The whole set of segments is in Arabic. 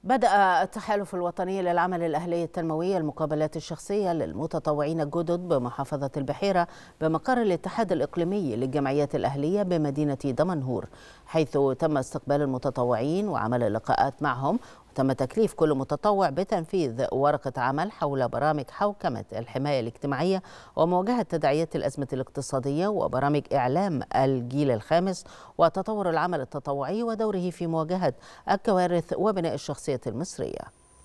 بدأ التحالف الوطني للعمل الأهلي التنموي المقابلات الشخصية للمتطوعين الجدد بمحافظة البحيرة بمقر الاتحاد الإقليمي للجمعيات الأهلية بمدينة دمنهور، حيث تم استقبال المتطوعين وعمل اللقاءات معهم. وتم تكليف كل متطوع بتنفيذ ورقة عمل حول برامج حوكمة الحماية الاجتماعية ومواجهة تداعيات الأزمة الاقتصادية وبرامج إعلام الجيل الخامس وتطور العمل التطوعي ودوره في مواجهة الكوارث وبناء الشخصية المصرية.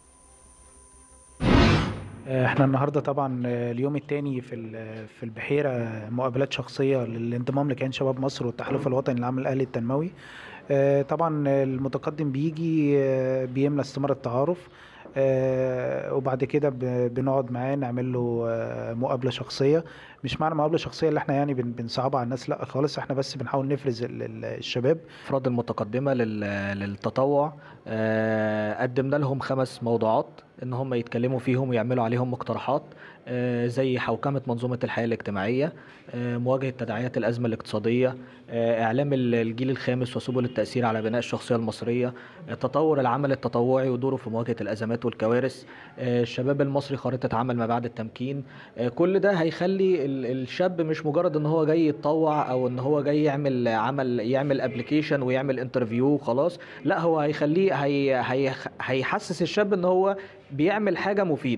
احنا النهارده طبعا اليوم الثاني في البحيره مقابلات شخصيه للانضمام لكيان شباب مصر والتحالف الوطني للعمل الاهلي التنموي. طبعا المتقدم بيجي بيملى استمارة التعارف، وبعد كده بنقعد معاه نعمل له مقابله شخصيه. مش معنى مقابله شخصيه اللي احنا يعني بنصعبها على الناس، لا خالص، احنا بس بنحاول نفرز الشباب. الافراد المتقدمه للتطوع قدمنا لهم 5 موضوعات ان هم يتكلموا فيهم ويعملوا عليهم مقترحات، زي حوكمه منظومه الحياه الاجتماعيه، مواجهه تداعيات الازمه الاقتصاديه، اعلام الجيل الخامس وسبل التاثير على بناء الشخصيه المصريه، تطور العمل التطوعي ودوره في مواجهه الازمات والكوارث، الشباب المصري خارطه عمل ما بعد التمكين. كل ده هيخلي الشاب مش مجرد ان هو جاي يتطوع او ان هو جاي يعمل ابلكيشن ويعمل انترفيو وخلاص، لا، هو هيخليه هيحسس الشاب ان هو بيعمل حاجه مفيده.